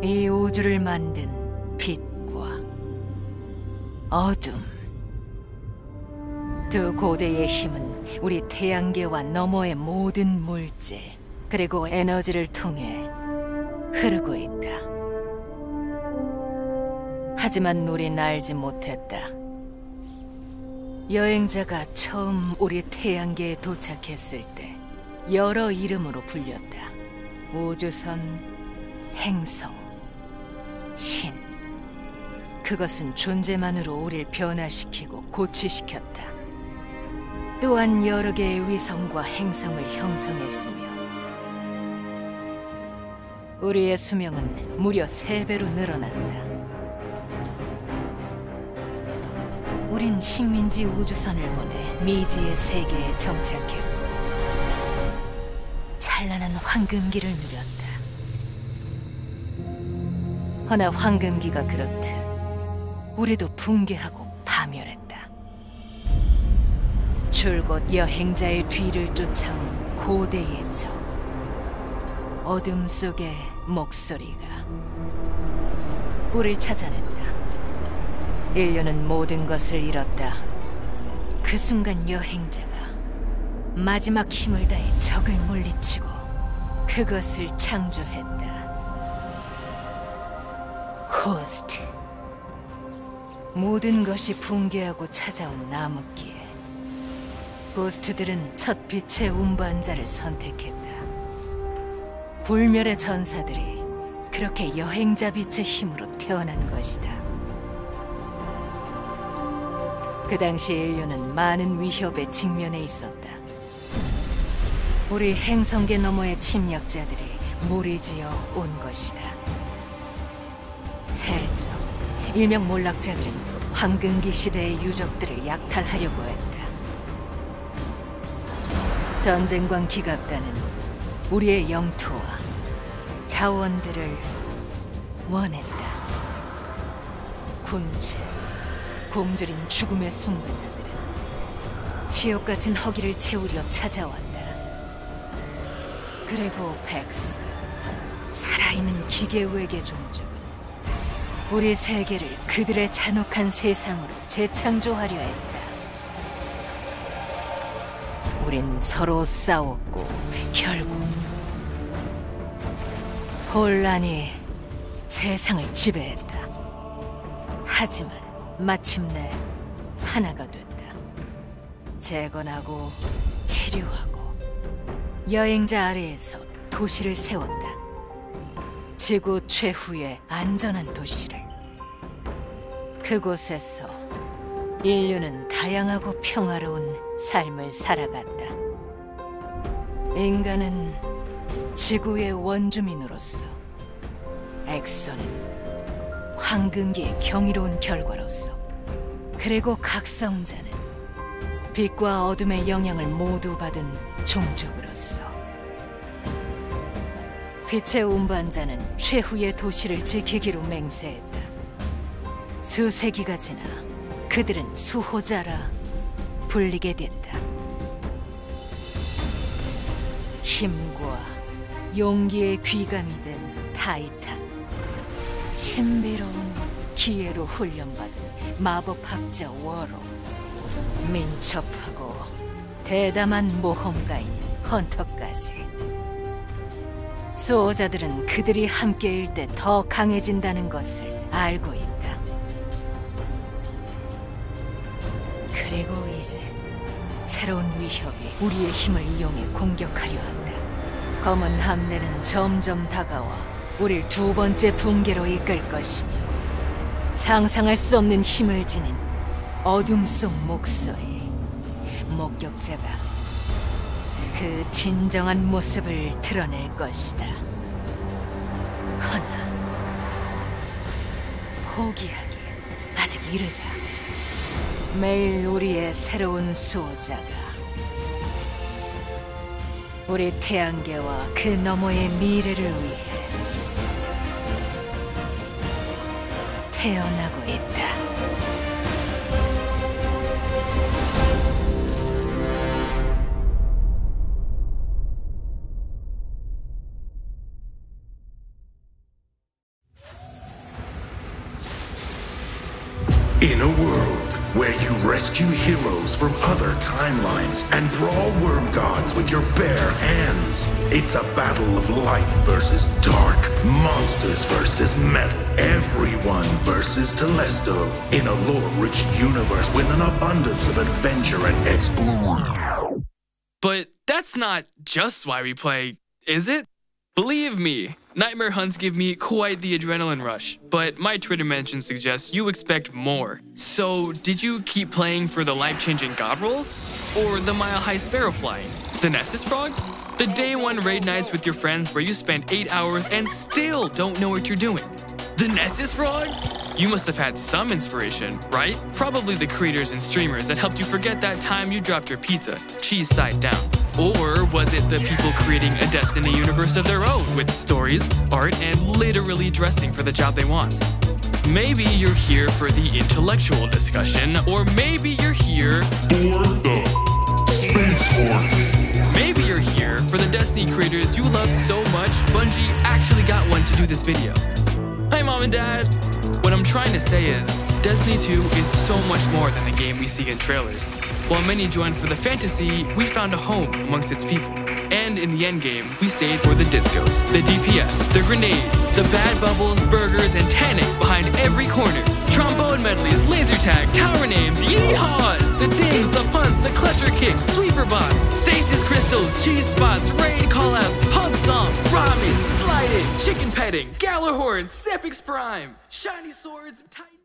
이 우주를 만든 빛과 어둠, 두 고대의 힘은 우리 태양계와 너머의 모든 물질 그리고 에너지를 통해 흐르고 있다. 하지만 우린 알지 못했다. 여행자가 처음 우리 태양계에 도착했을 때 여러 이름으로 불렸다. 우주선, 행성, 신. 그것은 존재만으로 우릴 변화시키고 고취시켰다. 또한 여러 개의 위성과 행성을 형성했으며 우리의 수명은 무려 3배로 늘어났다. 우린 식민지 우주선을 보내 미지의 세계에 정착했고 찬란한 황금기를 누렸다. 허나 황금기가 그렇듯 우리도 붕괴하고 파멸했다. 줄곧 여행자의 뒤를 쫓아온 고대의 적, 어둠 속의 목소리가 우릴 찾아냈다. 인류는 모든 것을 잃었다. 그 순간 여행자가 마지막 힘을 다해 적을 물리치고 그것을 창조했다. 호스트. 모든 것이 붕괴하고 찾아온 나뭇기에 호스트들은 첫 빛의 운반자를 선택했다. 불멸의 전사들이 그렇게 여행자 빛의 힘으로 태어난 것이다. 그 당시 인류는 많은 위협에 직면해 있었다. 우리 행성계 너머의 침략자들이 무리지어 온 것이다. 해적, 일명 몰락자들은 황금기 시대의 유적들을 약탈하려고 했다. 전쟁관 기갑단은 우리의 영토와 자원들을 원했다. 군체, 곰줄인 죽음의 숭배자들은 지옥 같은 허기를 채우려 찾아왔다. 그리고 백스, 살아있는 기계 외계 종족은 우리 세계를 그들의 잔혹한 세상으로 재창조하려 했다. 우린 서로 싸웠고 결국 혼란이 세상을 지배했다. 하지만 마침내 하나가 됐다. 재건하고 치료하고 여행자 아래에서 도시를 세웠다. 지구 최후의 안전한 도시를. 그곳에서 인류는 다양하고 평화로운 삶을 살아갔다. 인간은 지구의 원주민으로서, 엑소는 황금기의 경이로운 결과로서, 그리고 각성자는 빛과 어둠의 영향을 모두 받은 종족으로서. 빛의 운반자는 최후의 도시를 지키기로 맹세했다. 수세기가 지나 그들은 수호자라 불리게 됐다. 힘과 용기의 귀감이 된 타이탄. 신비로운 기회로 훈련받은 마법학자 워로. 민첩하고 대담한 모험가인 헌터까지. 수호자들은 그들이 함께일 때 더 강해진다는 것을 알고 있다. 그리고 이제 새로운 위협이 우리의 힘을 이용해 공격하려 한다. 검은 함대는 점점 다가와 우릴 2번째 붕괴로 이끌 것이며, 상상할 수 없는 힘을 지닌 어둠 속 목소리. 목격자가 그 진정한 모습을 드러낼 것이다. 허나 포기하기 아직 이르다. 매일 우리의 새로운 수호자가 우리 태양계와 그 너머의 미래를 위해 태어나고 있다. rescue heroes from other timelines and brawl worm gods with your bare hands. It's a battle of light versus dark, monsters versus metal, everyone versus Telesto, in a lore-rich universe with an abundance of adventure and exploration. But that's not just why we play, is it? Believe me, Nightmare Hunts give me quite the adrenaline rush, but my Twitter mention suggests you expect more. So, did you keep playing for the life-changing god rolls? Or the mile-high sparrow flying? The Nessus frogs? The day one raid nights with your friends where you spend 8 hours and still don't know what you're doing? The Nessus frogs? You must have had some inspiration, right? Probably the creators and streamers that helped you forget that time you dropped your pizza, cheese side down. Or was it the people creating a Destiny universe of their own with stories, art, and literally dressing for the job they want? Maybe you're here for the intellectual discussion, or maybe you're here For the Space Force. Maybe you're here for the Destiny creators you love so much, Bungie actually got one to do this video. Hi Mom and Dad! What I'm trying to say is, Destiny 2 is so much more than the game we see in trailers. While many joined for the fantasy, we found a home amongst its people. And in the endgame, we stayed for the discos, the DPS, the grenades, the bad bubbles, burgers, and Tanics behind every corner. Trombone medleys, laser tag, tower names, yeehaws! The dings, the punts, the clutcher kicks, sweeper bots, stasis crystals, cheese spots, raid callouts, pub song, ramen, sliding, chicken petting, Galahorn, Sepix Prime, shiny swords, titan...